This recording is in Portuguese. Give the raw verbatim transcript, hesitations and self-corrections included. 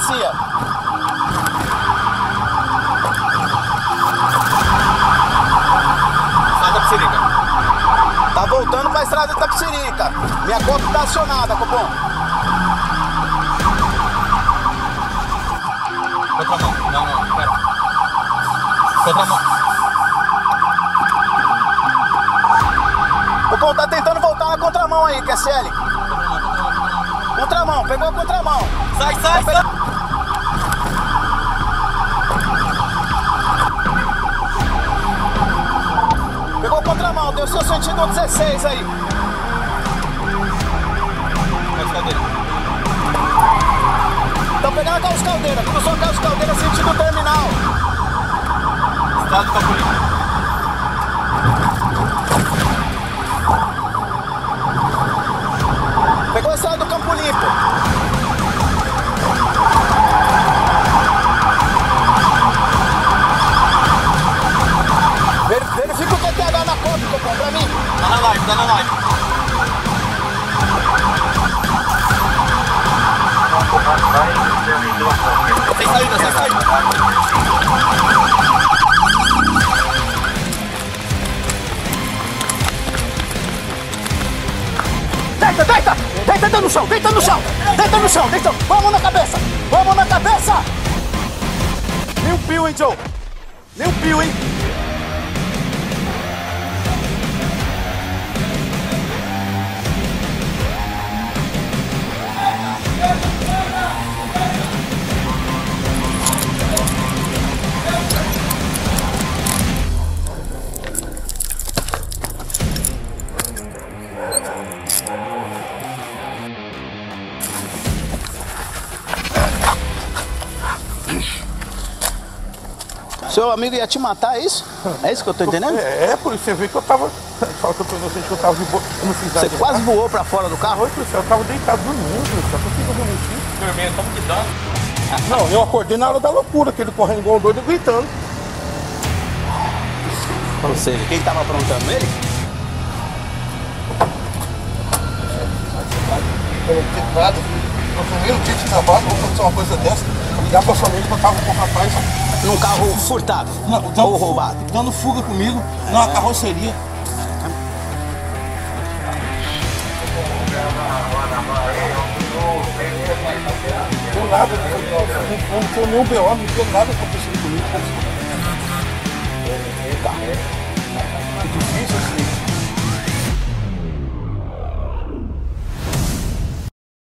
delegacia. Estrada da Psirica. Tá voltando pra estrada da Psirica. Minha conta tá acionada, Copom. Contramão. Não, não, pera. Contramão. Copom tá tentando voltar na contramão aí, Q S L. Contramão, pegou a contramão. Sai, sai, sai. Pegou a contramão, deu seu sentido dezesseis aí. Carlos Caldeira. Estão pegando a Carlos Caldeira, cruzou a Carlos Caldeira, sentido terminal. Estrada do Campo Limpo. Pegou a estrada do Campo Limpo. Ver, verifica o Q T H na conta, Copom, pra mim. Tá na live, tá na live. Sem saída, sem saída. Deita, deita! Deita no chão, deita no chão! Deita no chão, deita! Vamos na cabeça! Vamos na cabeça! Nem um pio, hein, Joe? Nem um pio, hein? Seu amigo ia te matar, é isso? É isso que eu tô entendendo? É, é por isso você vê que eu tava. Fala que eu tô inocente, que eu tava de boa. Eu não fiz nada. Você quase voou pra fora do carro? Oi, policial, eu tava deitado dormindo, só que eu fiz um momentinho. Dormindo, como que dá? Não, eu acordei na hora da loucura, que ele correndo igual um doido gritando. Ou seja, quem tava aprontando ele? Eu não tive nada. No primeiro dia de trabalho, vou acontecer uma coisa dessa. Ligar pra família que eu tava com o rapaz. Num carro furtado Não, dando, ou roubado? Dando fuga comigo numa carroceria. Não nada, não foi nenhum B O, não foi nada acontecendo comigo.